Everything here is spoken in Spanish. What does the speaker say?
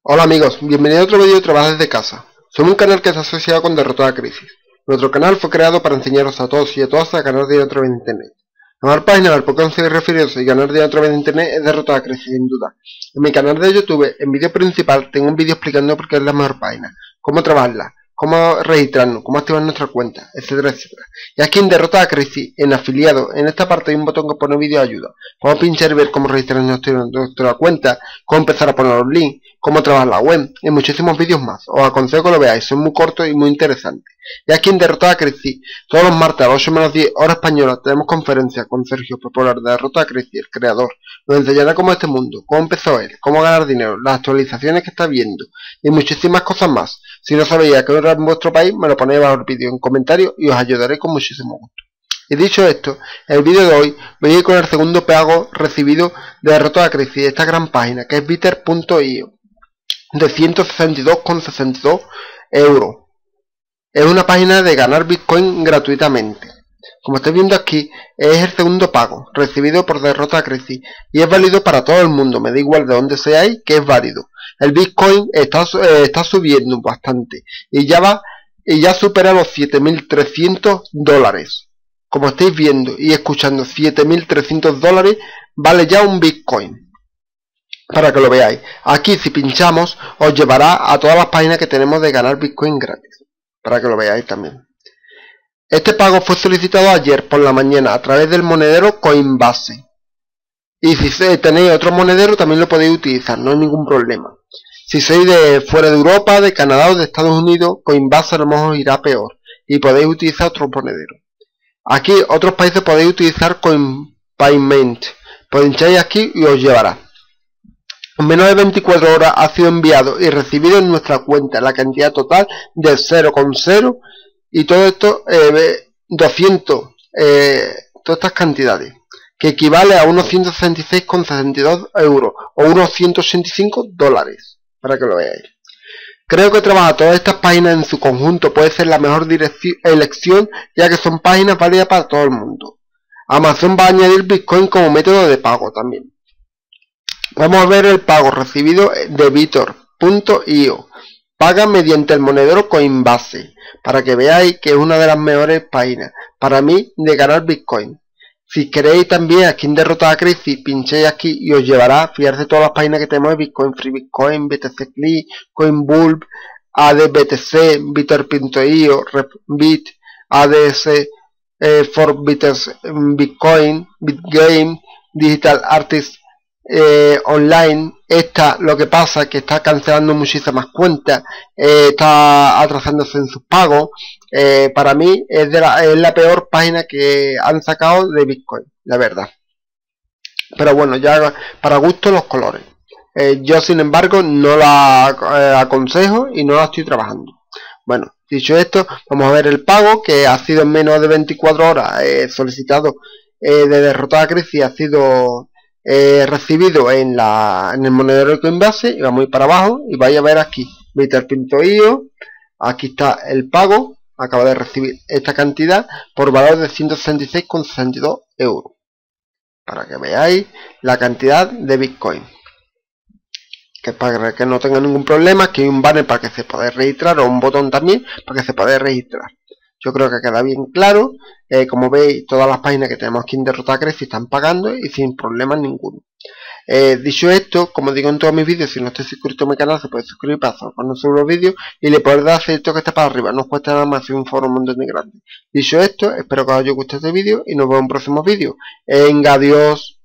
Hola amigos, bienvenidos a otro vídeo de Trabajo desde casa. Somos un canal que está asociado con Derrotada Crisis. Nuestro canal fue creado para enseñaros a todos y a todas a ganar dinero a través de internet. La mejor página al por qué conseguir referirse y ganar dinero a través de internet es Derrotada Crisis, sin duda. En mi canal de YouTube, en vídeo principal, tengo un vídeo explicando por qué es la mejor página, cómo trabajarla, cómo registrarnos, cómo activar nuestra cuenta, etcétera, etcétera. Y aquí en Derrotada Crisis, en afiliado, en esta parte hay un botón que pone vídeo de ayuda. Podemos pinchar y ver cómo registrar nuestra cuenta, cómo empezar a poner los links, cómo trabajar la web y muchísimos vídeos más. Os aconsejo que lo veáis, son muy cortos y muy interesantes. Y aquí en Derrotada Crisis, todos los martes a las 8:10 hora española, tenemos conferencia con Sergio Popular de Derrotada Crisis, el creador. Nos enseñará cómo es este mundo, cómo empezó él, cómo ganar dinero, las actualizaciones que está viendo y muchísimas cosas más. Si no sabéis qué hora en vuestro país, me lo ponéis bajo el vídeo en comentarios y os ayudaré con muchísimo gusto. Y dicho esto, en el vídeo de hoy voy a ir con el segundo pago recibido de Derrotada Crisis de esta gran página que es Bitter.io de 162,62 euros. Es una página de ganar Bitcoin gratuitamente. Como estáis viendo aquí, es el segundo pago recibido por Derrotada Crisis y es válido para todo el mundo, me da igual de dónde seáis, que es válido. El Bitcoin está subiendo bastante y ya supera los 7.300 dólares. Como estáis viendo y escuchando, 7.300 dólares vale ya un Bitcoin. Para que lo veáis. Aquí si pinchamos os llevará a todas las páginas que tenemos de ganar Bitcoin gratis. Para que lo veáis también. Este pago fue solicitado ayer por la mañana a través del monedero Coinbase. Y si tenéis otro monedero también lo podéis utilizar, no hay ningún problema. Si sois de fuera de Europa, de Canadá o de Estados Unidos, Coinbase a lo mejor irá peor. Y podéis utilizar otro monedero. Aquí otros países podéis utilizar CoinPayment. Pincháis aquí y os llevará. En menos de 24 horas ha sido enviado y recibido en nuestra cuenta la cantidad total de 0,0 y todo esto 200, todas estas cantidades, que equivale a unos 166,62 euros o unos 185 dólares, para que lo veáis. Creo que trabajar todas estas páginas en su conjunto puede ser la mejor elección, ya que son páginas válidas para todo el mundo. Amazon va a añadir Bitcoin como método de pago también. Vamos a ver el pago recibido de Bitter.io. Paga mediante el monedero Coinbase, para que veáis que es una de las mejores páginas para mí de ganar Bitcoin. Si queréis también aquí en Derrotada Crisis, pinchéis aquí y os llevará a fijarse todas las páginas que tenemos de Bitcoin, Free Bitcoin, BTC Click, CoinBulb, ADBTC, Bitter.io, RepBit, ADS for Bitcoin, BitGame, Digital Artist online. Esta lo que pasa es que está cancelando muchísimas cuentas, está atrasándose en sus pagos. Para mí es la peor página que han sacado de Bitcoin, la verdad. Pero bueno, ya para gusto los colores. Yo sin embargo no la aconsejo y no la estoy trabajando. Bueno, dicho esto, vamos a ver el pago que ha sido en menos de 24 horas solicitado de Derrotada Crisis, ha sido recibido en el monedero de Coinbase. Y vamos a ir para abajo y vais a ver aquí Bitter.io. Aquí está el pago. Acabo de recibir esta cantidad por valor de 166,62 euros, para que veáis la cantidad de Bitcoin. Que para que no tenga ningún problema, aquí hay un banner para que se pueda registrar, o un botón también para que se pueda registrar. Yo creo que queda bien claro. Como veis, todas las páginas que tenemos aquí en Derrotada Crisis están pagando y sin problemas ninguno. Dicho esto, como digo en todos mis vídeos, si no estáis suscrito a mi canal, se puede suscribir para cuando subo los vídeos y le podéis dar esto que está para arriba. No os cuesta nada más, un foro un montón de grande. Dicho esto, espero que os haya gustado este vídeo y nos vemos en próximos vídeos. Venga, adiós.